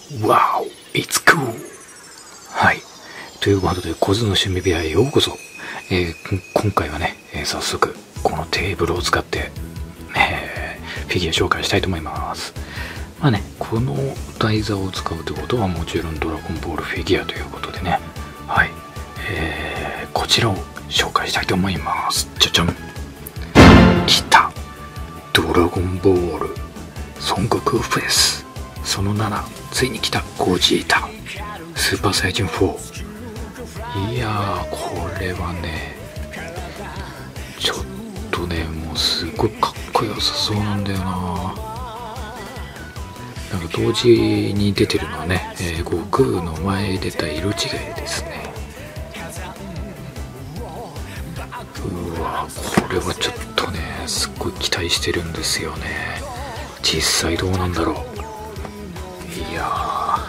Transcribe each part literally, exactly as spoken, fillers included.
Wow, it's cool! はい。ということで、小津の趣味部屋へようこそ。えー、今回はね、えー、早速、このテーブルを使って、えー、フィギュア紹介したいと思います。まあね、この台座を使うということはもちろんドラゴンボールフィギュアということでね、はい。えー、こちらを紹介したいと思います。じゃじゃん。来た。ドラゴンボール孫悟空フェスそのなな、ついに来たゴジータスーパーサイジンフォー。いやー、これはねちょっとねもうすごいかっこよさそうなんだよな。なんか同時に出てるのはね、えー、悟空の前に出た色違いですね。うわこれはちょっとねすっごい期待してるんですよね。実際どうなんだろう。いやー、うん、ま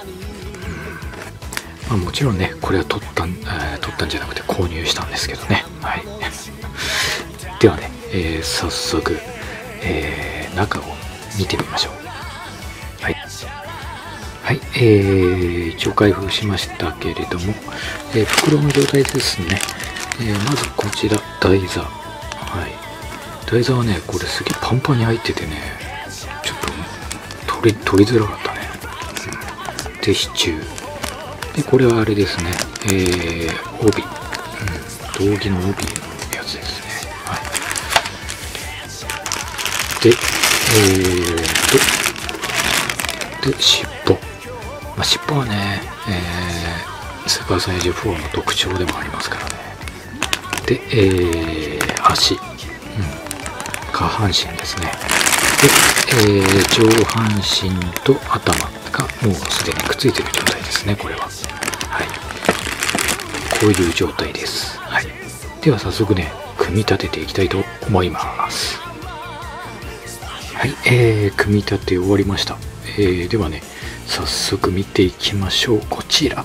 あ、もちろんねこれは取ったん、えー、取ったんじゃなくて購入したんですけどね。はいではね、えー、早速、えー、中を見てみましょう。はいはい、えー、一応開封しましたけれども、えー、袋の状態ですね。えー、まずこちら台座。はい台座はねこれすげえパンパンに入っててねちょっと取り取りづらかったね。うん、で支柱でこれはあれですね、えー、帯、うん、道着の帯のやつですね。はいでえーとで尻尾、まあ、尻尾はね、えー、スーパーサイジフォーの特徴でもありますからね。で、えー、足、うん、下半身ですね。で、えー、上半身と頭がもうすでにくっついている状態ですね。これははいこういう状態です。はいでは早速ね組み立てていきたいと思います。はい、えー、組み立て終わりました。えー、ではね早速見ていきましょう。こちら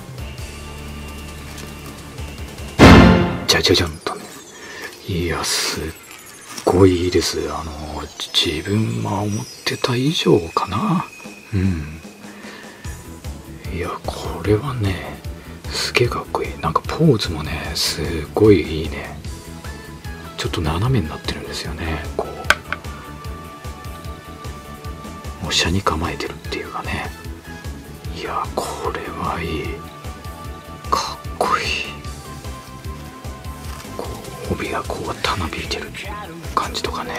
じゃじゃじゃんとね、いやすっごいいいです。あの自分は思ってた以上かな。うんいやこれはねすげえかっこいい。なんかポーズもねすごいいいね。ちょっと斜めになってるんですよね。こうもう斜に構えてるっていうかね。いやこれはいい、かっこいい。こう帯がこうたなびいてる感じとかね。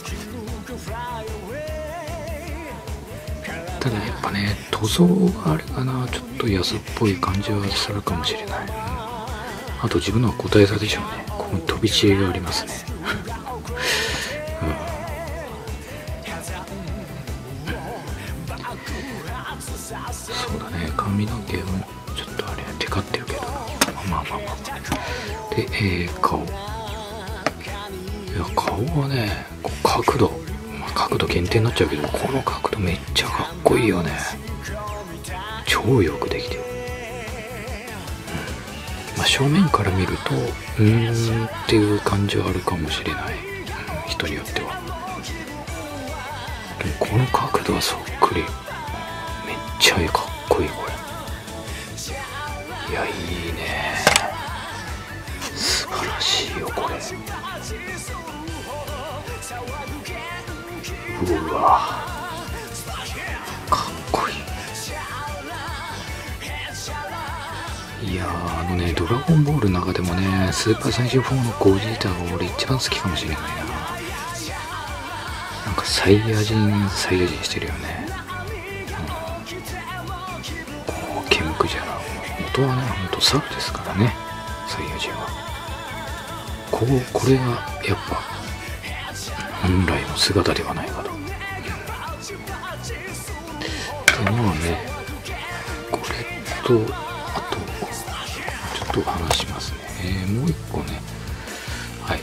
ただやっぱね塗装があれかなちょっと安っぽい感じはするかもしれない。うん、あと自分のは個体差でしょうね。ここに飛び散りがありますね。うんそうだね髪の毛もちょっとあれテカってるけどまあまあまあまあで、えー、顔いや顔はねこう角度、まあ、角度限定になっちゃうけどこの角度めっちゃかっこいいよね。超よくできてる。うんまあ、正面から見るとうーんっていう感じはあるかもしれない、うん、人によっては。でもこの角度はそっくり。めっちゃかっこいいこれ。いやいいね素晴らしいよこれ。うわかっこいい。いやーあのねドラゴンボールの中でもねスーパーサイジフォーのゴジータが俺一番好きかもしれないな。なんかサイヤ人サイヤ人してるよね。ケムクジャラ元はねほんとサルですからねサイヤ人は。こうこれがやっぱ本来の姿ではないかと。でまあねこれとあとちょっと話しますね。えー、もう一個ねはい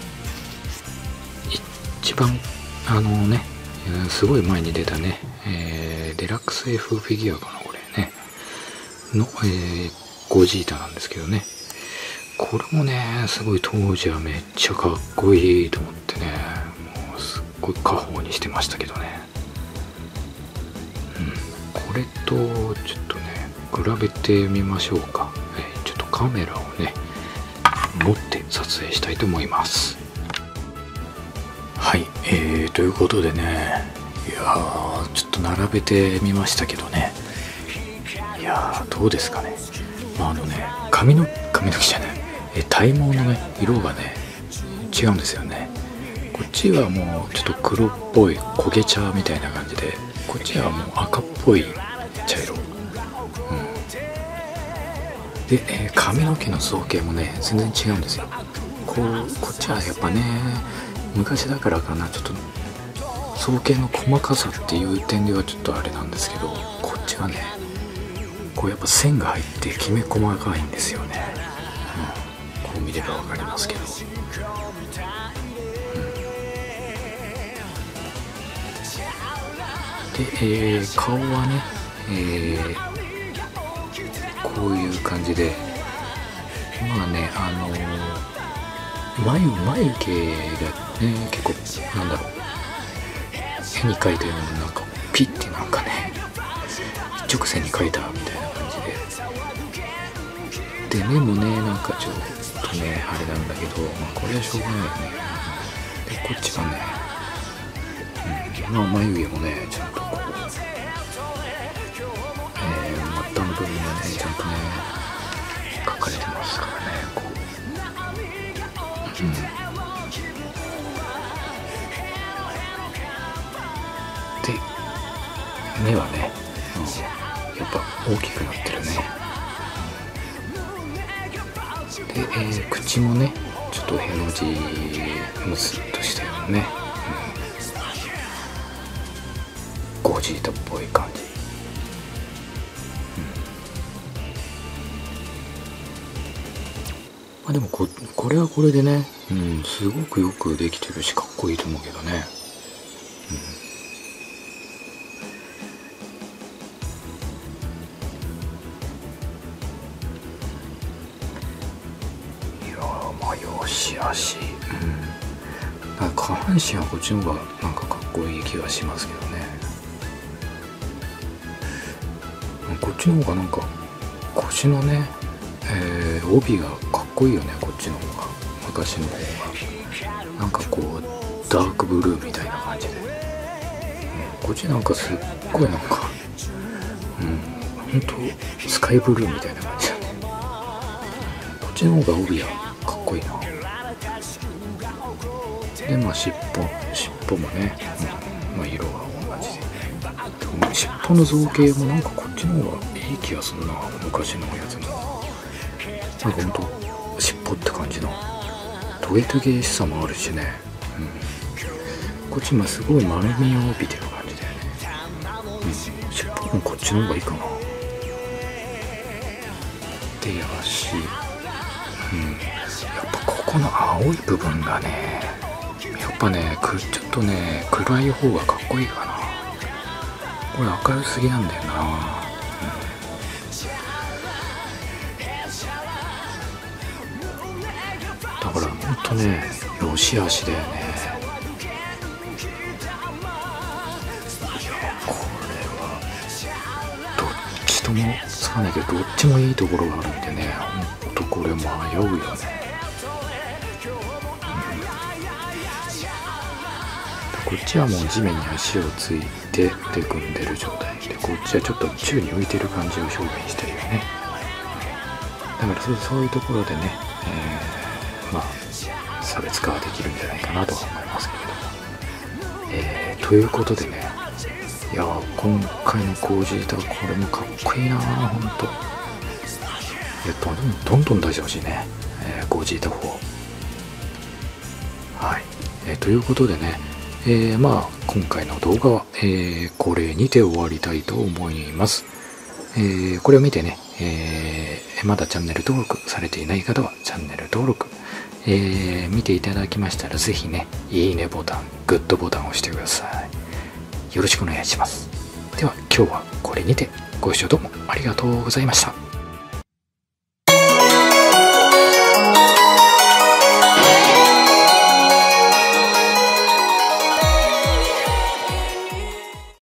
一番あのねすごい前に出たね、えー、デラックス F フィギュアかなこれねの、えー、ゴジータなんですけどね。これもねすごい当時はめっちゃかっこいいと思ってねもうすっごい家宝にしてましたけどね。うんこれとちょっとね比べてみましょうか。えー、ちょっとカメラをね持って撮影したいと思います。はい、えー、ということでね、いやーちょっと並べてみましたけどね、いやーどうですかね。まあ、あのね髪の髪の毛じゃない、え体毛のね色がね違うんですよね。こっちはもうちょっと黒っぽい焦げ茶みたいな感じで、こっちはもう赤っぽい茶色、うん、で、えー、髪の毛の造形もね全然違うんですよ。こうこっちはやっぱね昔だからかな、ちょっと造形の細かさっていう点ではちょっとあれなんですけど、こっちはねこうやっぱ線が入ってきめ細かいんですよね、うん、こう見ればわかりますけど、で、えー、顔はね、えー、こういう感じで、まあね、あのー、眉眉毛がね結構なんだろう、絵に描いたようななんかピッてなんかね一直線に描いたみたいな感じで、で目もねなんかちょっとねあれなんだけど、まあこれはしょうがないよね。でこっちはね、うん、まあ眉毛もねちゃんとこう、えー、末端の部分がねちゃんとね描かれてますからね、こう、うん、で目はね、うん、やっぱ大きくなってるね。で、えー、口もねちょっとへの字むすっとしたようなね、うん、ゴジータっぽい感じ、うん、まあでも こ, これはこれでね、うん、すごくよくできてるしかっこいいと思うけどね、うん、いやーまあよしあし、うん、なんか下半身はこっちの方がなんかかっこいい気がしますけどね。こっちの方がなんか腰のね、えー、帯がかっこいいよね、こっちの方が。昔の方がなんかこうダークブルーみたいな感じで、うん、こっちなんかすっごいなんか、うん、ほんとスカイブルーみたいな感じだね。こっちの方が帯はかっこいいな。でまあ尻尾尻尾もね、うん、まあ色は同じで、でも尻尾の造形もなんかこっちの方がいい気がするな、昔のやつの。なんかほんと尻尾って感じのトゲトゲしさもあるしね、うん、こっち今すごい丸みを帯びてる感じだよね、うん、尻尾もこっちの方がいいかな。で足、うん、やっぱここの青い部分がねやっぱねくちょっとね暗い方がかっこいいかな。これ明るすぎなんだよな、うん、だからほんとねよしあしだよね。いやこれはどっちともつかないけどどっちもいいところがあるんでね、ほんとこれ迷うよね、こっちはもう地面に足をついてで組んでる状態で、こっちはちょっと宙に浮いてる感じを表現してるよね。だからそう、そういうところでね、えー、まあ差別化はできるんじゃないかなとは思いますけれども、えー、ということでね、いや今回のコージータはこれもかっこいいなぁ、ほんと。いやどんどんどんどん出してほしいね、えー、コージータフォー。はい、えー、ということでね、えー、まあ今回の動画は、えー、これにて終わりたいと思います。えー、これを見てね、えー、まだチャンネル登録されていない方はチャンネル登録、えー、見ていただきましたらぜひねいいねボタン、グッドボタンを押してください。よろしくお願いします。では今日はこれにてご視聴どうもありがとうございました。